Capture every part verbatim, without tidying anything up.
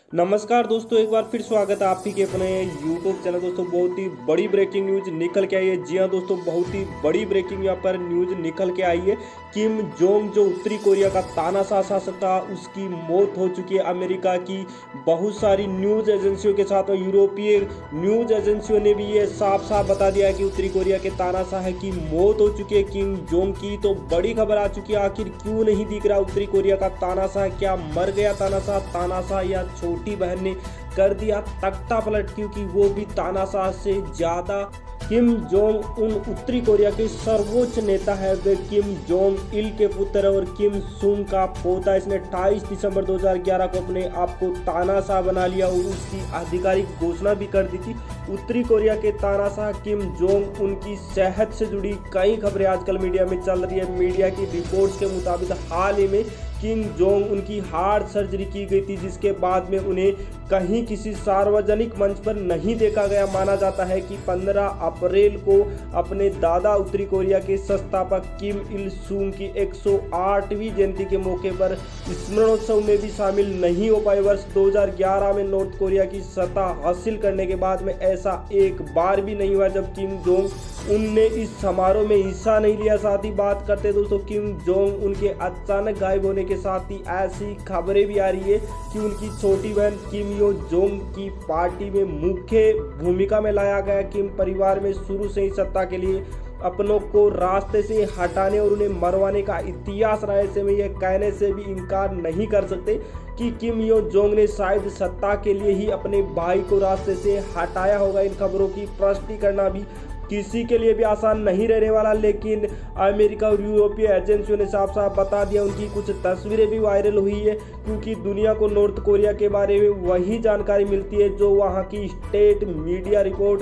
नमस्कार दोस्तों, एक बार फिर स्वागत है आपकी के अपने यूट्यूब चैनल। दोस्तों बहुत ही बड़ी ब्रेकिंग न्यूज निकल के आई है। जी हाँ दोस्तों, बहुत ही बड़ी ब्रेकिंग यहाँ पर न्यूज निकल के आई है। किम जोंग जो उत्तरी कोरिया का तानाशाह शासक था, उसकी मौत हो चुकी है। अमेरिका की बहुत सारी न्यूज एजेंसियों के साथ यूरोपीय न्यूज एजेंसियों ने भी ये साफ साफ बता दिया है कि उत्तरी कोरिया के तानाशाह की मौत हो चुकी है किम जोंग की। तो बड़ी खबर आ चुकी है, आखिर क्यों नहीं दिख रहा उत्तरी कोरिया का तानाशाह? क्या मर गया तानाशाह तानाशाह या छोटी बहन ने कर दिया तख्ता पलट? क्योंकि वो भी तानाशाह से ज्यादा किम जोंग उन उत्तरी कोरिया के सर्वोच्च नेता है। वे किम जोंग इल के पुत्र और किम सुंग का पोता। इसने अट्ठाईस दिसंबर दो हज़ार ग्यारह को अपने आप को तानाशाह बना लिया और उसकी आधिकारिक घोषणा भी कर दी थी। उत्तरी कोरिया के तानाशाह किम जोंग उनकी सेहत से जुड़ी कई खबरें आजकल मीडिया में चल रही है। मीडिया की रिपोर्ट्स के मुताबिक हाल ही में किम जोंग उनकी हार्ट सर्जरी की गई थी, जिसके बाद में उन्हें कहीं किसी सार्वजनिक मंच पर नहीं देखा गया। माना जाता है कि पंद्रह अप्रैल को अपने दादा उत्तरी कोरिया के संस्थापक किम इल सुंग की एक सौ आठवीं जयंती के मौके पर स्मरणोत्सव में भी शामिल नहीं हो पाए। वर्ष दो हज़ार ग्यारह में नॉर्थ कोरिया की सत्ता हासिल करने के बाद में ऐसा एक बार भी नहीं हुआ जब किम जोंग उनने इस समारोह में हिस्सा नहीं लिया। साथ ही बात करते दोस्तों किम जोंग उनके अचानक गायब होने के साथ ही ऐसी खबरें भी आ रही है कि उनकी छोटी बहन किम यो जोंग की पार्टी में मुख्य भूमिका में लाया गया। किम परिवार में शुरू से ही सत्ता के लिए अपनों को रास्ते से हटाने और उन्हें मरवाने का इतिहास रहा है। ऐसे में यह कहने से भी इनकार नहीं कर सकते कि किम यो जोंग ने शायद सत्ता के लिए ही अपने भाई को रास्ते से हटाया होगा। इन खबरों की पुष्टि करना भी किसी के लिए भी आसान नहीं रहने वाला, लेकिन अमेरिका और यूरोपीय एजेंसियों ने साफ साफ बता दिया। उनकी कुछ तस्वीरें भी वायरल हुई है, क्योंकि दुनिया को नॉर्थ कोरिया के बारे में वही जानकारी मिलती है जो वहां की स्टेट मीडिया रिपोर्ट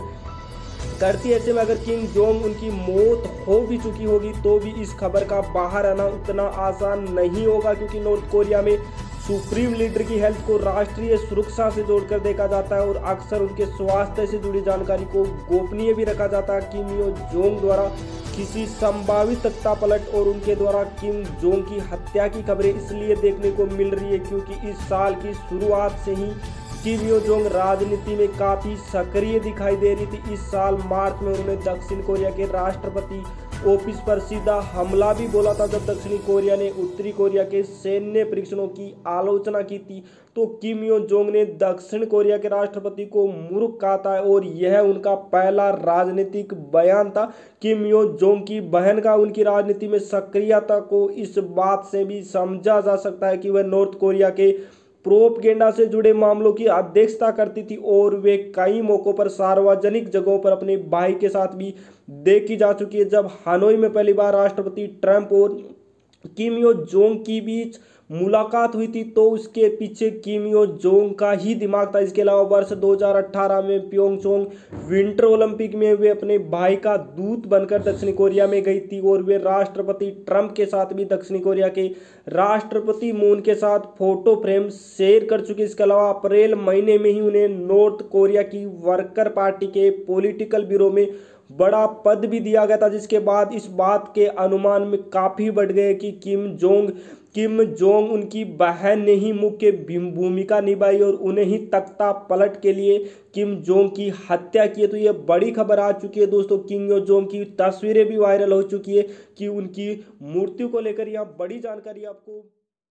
करती है। ऐसे में अगर किम जोंग उनकी मौत हो भी चुकी होगी तो भी इस खबर का बाहर आना उतना आसान नहीं होगा, क्योंकि नॉर्थ कोरिया में सुप्रीम लीडर की हेल्थ को राष्ट्रीय सुरक्षा से जोड़कर देखा जाता है और अक्सर उनके स्वास्थ्य से जुड़ी जानकारी को गोपनीय भी रखा जाता है। किम यो जोंग द्वारा किसी संभावित तख्ता पलट और उनके द्वारा किम जोंग की हत्या की खबरें इसलिए देखने को मिल रही है क्योंकि इस साल की शुरुआत से ही किम यो जोंग राजनीति में काफी सक्रिय दिखाई दे रही थी। इस साल मार्च में उन्होंने दक्षिण कोरिया के राष्ट्रपति ऑफिस पर सीधा हमला भी बोला था। जब दक्षिणी कोरिया ने उत्तरी कोरिया के सैन्य परीक्षणों की आलोचना की थी तो किम यो जोंग ने दक्षिण कोरिया के राष्ट्रपति को मूर्ख कहा था और यह उनका पहला राजनीतिक बयान था। किम यो जोंग की बहन का उनकी राजनीति में सक्रियता को इस बात से भी समझा जा सकता है कि वह नॉर्थ कोरिया के प्रोपगेंडा से जुड़े मामलों की अध्यक्षता करती थी और वे कई मौकों पर सार्वजनिक जगहों पर अपने भाई के साथ भी देखी जा चुकी है। जब हनोई में पहली बार राष्ट्रपति ट्रंप और किम यो जोंग की बीच मुलाकात हुई थी तो उसके पीछे किम यो जोंग का ही दिमाग था। इसके अलावा वर्ष दो हज़ार अठारह में प्योंगयांग विंटर ओलंपिक में वे अपने भाई का दूत बनकर दक्षिण कोरिया में गई थी और वे राष्ट्रपति ट्रंप के साथ भी दक्षिण कोरिया के राष्ट्रपति मून के साथ फोटो फ्रेम शेयर कर चुकी। इसके अलावा अप्रैल महीने में ही उन्हें नॉर्थ कोरिया की वर्कर पार्टी के पॉलिटिकल ब्यूरो में बड़ा पद भी दिया गया था, जिसके बाद इस बात के अनुमान में काफी बढ़ गए कि किम जोंग किम जोंग उनकी बहन ने ही मुख्य भूमिका निभाई और उन्हें ही तख्ता पलट के लिए किम जोंग की हत्या की है। तो ये बड़ी खबर आ चुकी है दोस्तों। किम यो जोंग की तस्वीरें भी वायरल हो चुकी है कि उनकी मृत्यु को लेकर यह बड़ी जानकारी आपको